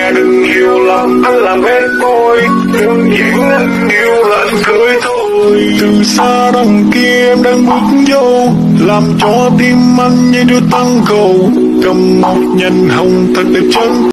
nghe đừng hiểu lầm anh là bad boy, đơn giản anh yêu là anh cười thôi. Từ xa đằng kia em đang bước vô, làm cho tim anh như đưa tăng cầu, cầm một nhành hồng thật đẹp chân